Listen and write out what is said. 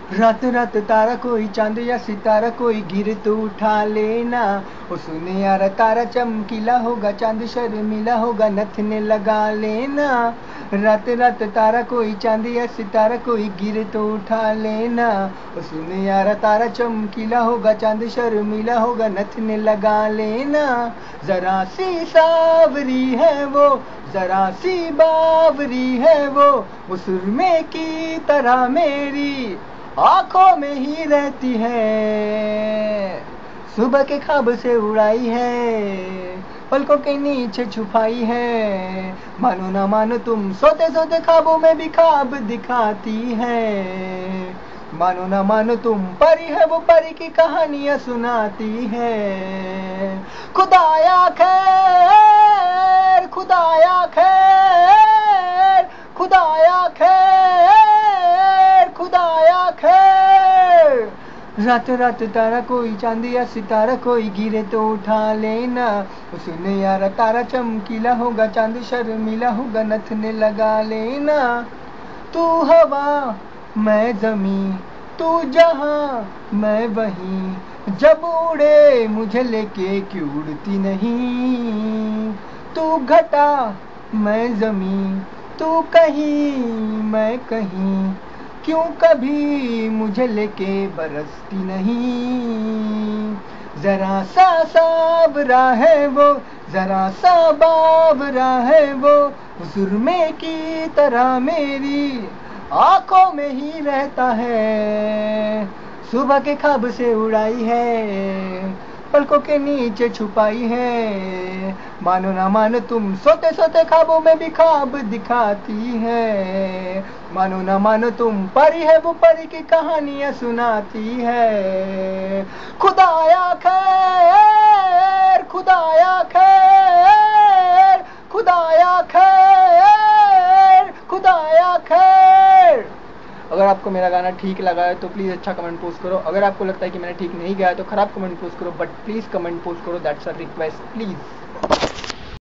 रात रात तारा कोई चांद या सितारा कोई गिर तो उठा लेना। ओ सुने यार तारा चमकीला होगा चांद शर्मिला होगा नथने लगा लेना। रात रात तारा कोई चांद या सितारा कोई गिर तो उठा लेना। ओ सुने यार तारा चमकीला होगा चांद शर्मिला होगा नथने लगा लेना। जरा सी सावरी है वो, जरा सी बावरी है वो सुरमे की तरह मेरी आंखों में ही रहती है। सुबह के ख्वाब से उड़ाई है, पलकों के नीचे छुपाई है। मानो ना मानो तुम सोते सोते ख्वाबों में भी ख्वाब दिखाती है। मानो ना मानो तुम परी है वो परी की कहानियां सुनाती है। खुदाया खैर खुदाया खैर खुदाया खैर खुदाया खैर। रात रात तारा कोई चांद या सितारा कोई गिरे तो उठा लेना। सुने यार तारा चमकीला होगा चांद शर्मिला होगा नथने लगा लेना। तू हवा मैं जमी तू जहां मैं वहीं, जब उड़े मुझे लेके क्यों उड़ती नहीं। तू घटा मैं जमी तू कहीं मैं कहीं, क्यों कभी मुझे लेके बरसती नहीं। जरा सा सावरा है वो, जरा सा बावरा है वो सुरमे की तरह मेरी आंखों में ही रहता है। सुबह के ख्वाब से उड़ाई है, पलकों के नीचे छुपाई है। मानो ना मानो तुम सोते सोते ख्वाबों में भी ख्वाब दिखाती है। मानो ना मानो तुम परी है वो परी की कहानियां सुनाती है। खुदाया खैर खुदाया खैर खुदाया खैर खुदाया खैर। अगर आपको मेरा गाना ठीक लगा है तो प्लीज़ अच्छा कमेंट पोस्ट करो। अगर आपको लगता है कि मैंने ठीक नहीं गाया तो खराब कमेंट पोस्ट करो, बट प्लीज़ कमेंट पोस्ट करो, दैट्स अ रिक्वेस्ट प्लीज़।